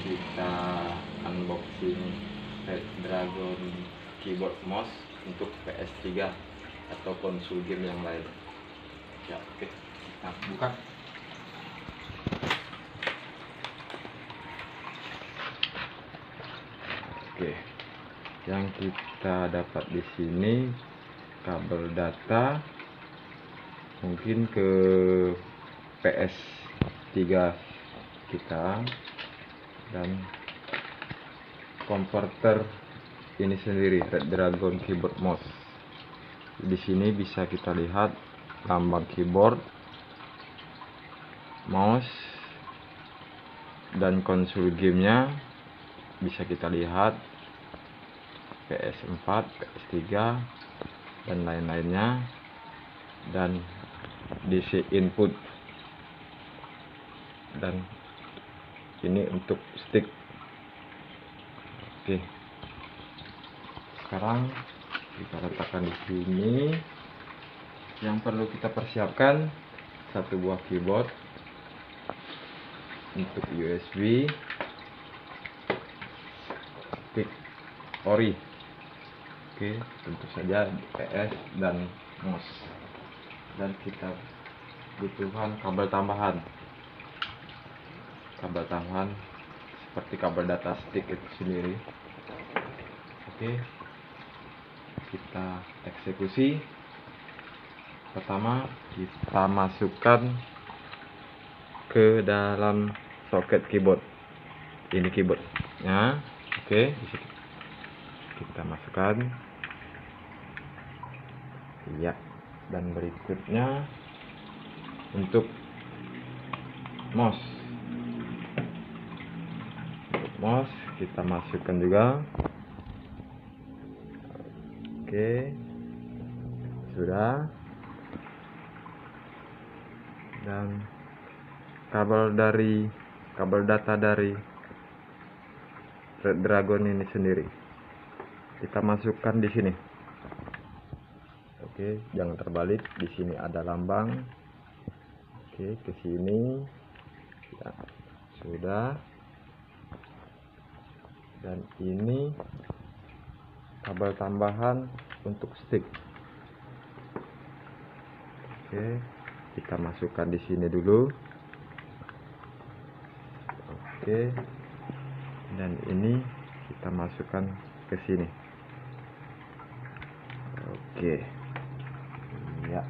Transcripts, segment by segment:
kita unboxing Redragon keyboard mouse untuk PS3 atau konsol game yang lain. Ya, oke, kita buka. Oke, yang kita dapat di sini kabel data mungkin ke PS3 kita, dan konverter ini sendiri Redragon keyboard mouse. Di sini bisa kita lihat lambang keyboard, mouse, dan konsol gamenya bisa kita lihat PS4, PS3 dan lain-lainnya, dan DC input, dan ini untuk stick. Oke, sekarang kita letakkan di sini. Yang perlu kita persiapkan satu buah keyboard untuk USB, stick ori. Oke, tentu saja PS dan mouse, dan kita butuhkan kabel tambahan seperti kabel data stick itu sendiri. Oke, kita eksekusi. Pertama, kita masukkan ke dalam soket keyboard. Ini keyboardnya. Oke, kita masukkan. Ya, dan berikutnya untuk mouse. Kita masukkan juga. Oke, sudah. Dan kabel data dari Redragon ini sendiri kita masukkan di sini. Oke, jangan terbalik. Di sini ada lambang. Oke, ke sini. Ya, sudah. Dan ini kabel tambahan untuk stick. Oke, kita masukkan di sini dulu. Oke, dan ini kita masukkan ke sini. Oke, ya.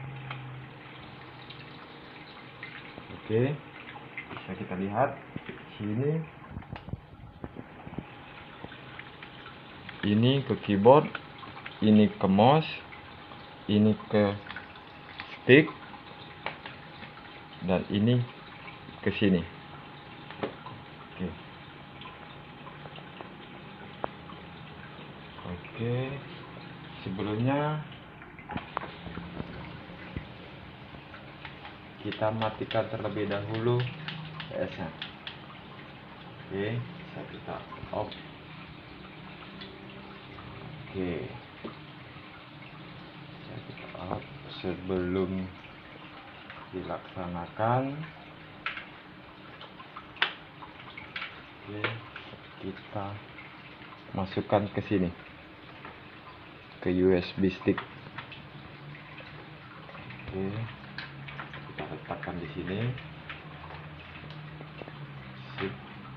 Oke, bisa kita lihat di sini. Ini ke keyboard, ini ke mouse, ini ke stick, dan ini ke sini. Oke. Oke, sebelumnya kita matikan terlebih dahulu PS-nya. Oke, bisa kita off. Oke, bisa kita off sebelum dilaksanakan. Oke, kita masukkan ke sini, ke USB stick. Oke, kita letakkan di sini. Sip.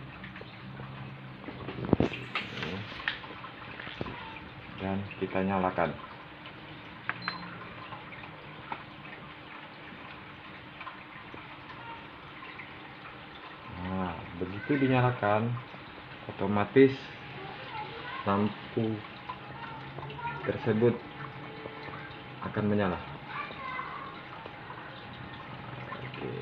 Oke. Dan kita nyalakan. Nah, begitu dinyalakan, otomatis lampu tersebut akan menyala. Oke.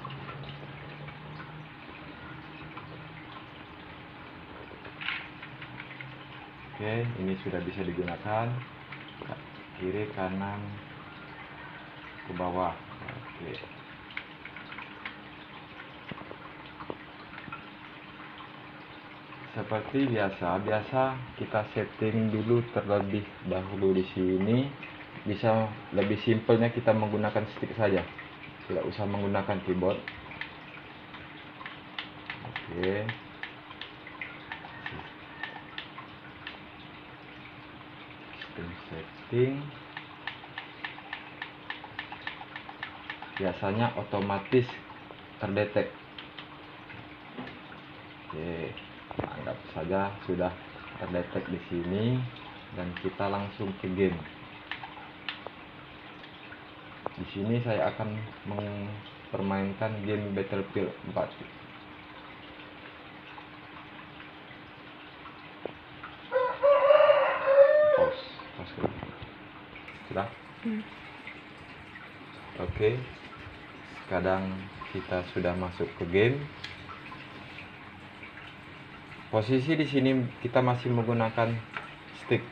Oke, ini sudah bisa digunakan. Kiri, kanan, ke bawah. Oke. Seperti biasa kita setting dulu terlebih dahulu di sini. Bisa lebih simpelnya kita menggunakan stick saja, tidak usah menggunakan keyboard. Oke, setting. Biasanya otomatis terdetek. Oke, anggap saja sudah terdetek di sini dan kita langsung ke game. Di sini saya akan mempermainkan game Battlefield 4. Pause dulu. Sudah? Oke. Sekarang kita sudah masuk ke game. Posisi di sini kita masih menggunakan stick.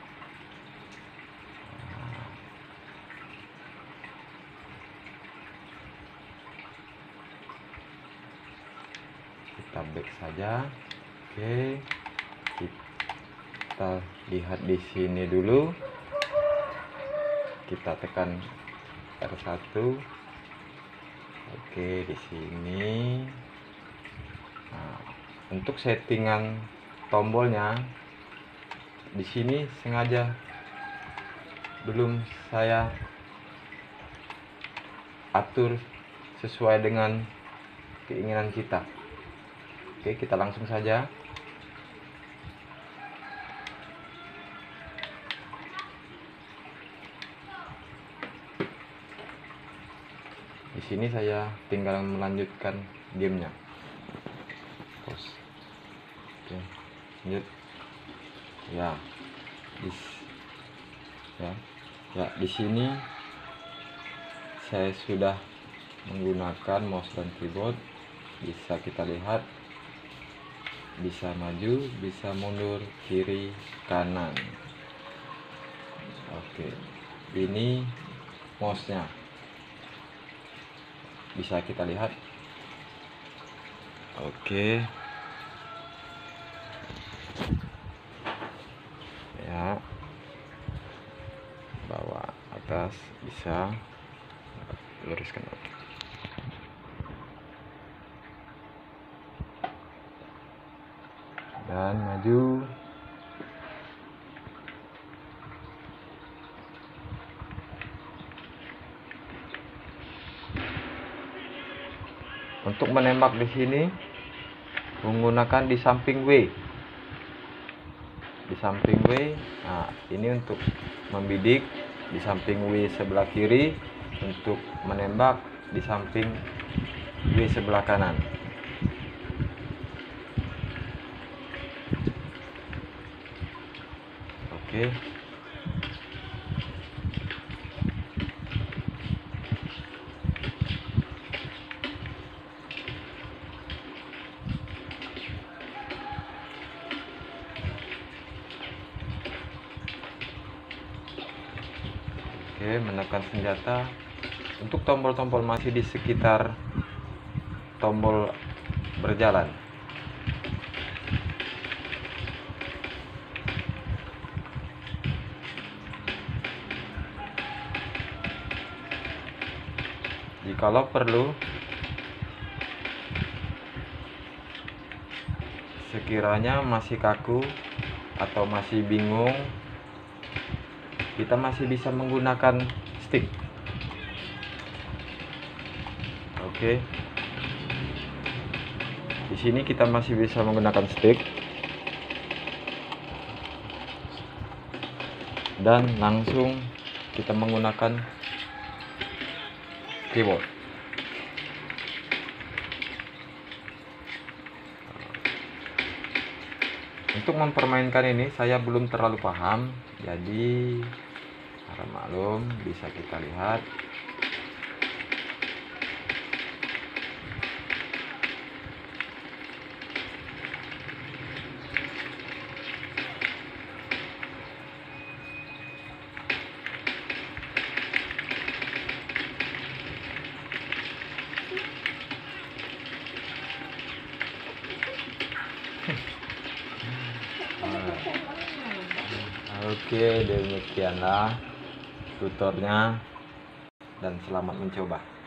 Kita back saja. Oke. Kita lihat di sini dulu. Kita tekan R1. Oke, di sini. Nah, untuk settingan tombolnya di sini sengaja belum saya atur sesuai dengan keinginan kita. Oke, kita langsung saja. Di sini saya tinggal melanjutkan gamenya. Pause. Oke, lanjut. Di sini saya sudah menggunakan mouse dan keyboard. Bisa kita lihat, bisa maju, bisa mundur, kiri, kanan. Oke, ini mouse-nya. Bisa kita lihat. Oke. Ya. Bawah atas bisa. Luruskan. Dan maju. Untuk menembak di sini menggunakan di samping W. Di samping W. Nah, ini untuk membidik. Di samping W sebelah kiri untuk menembak. Di samping W sebelah kanan. Oke. Oke, menekan senjata. Untuk tombol-tombol masih di sekitar tombol berjalan. Jikalau perlu, sekiranya masih kaku atau masih bingung, kita masih bisa menggunakan stick. Oke. Di sini kita masih bisa menggunakan stick. Dan langsung kita menggunakan keyboard. Untuk mempermainkan ini saya belum terlalu paham, jadi harap maklum. Bisa kita lihat. Oke, demikianlah tutornya dan selamat mencoba.